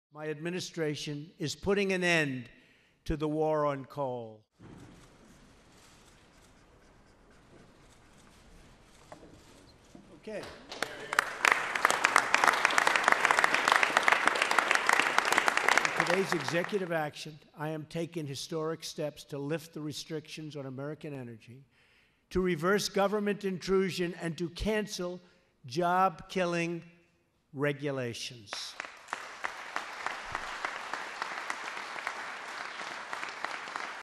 My administration is putting an end to the war on coal. Okay. In today's executive action, I am taking historic steps to lift the restrictions on American energy, to reverse government intrusion, and to cancel job-killing regulations.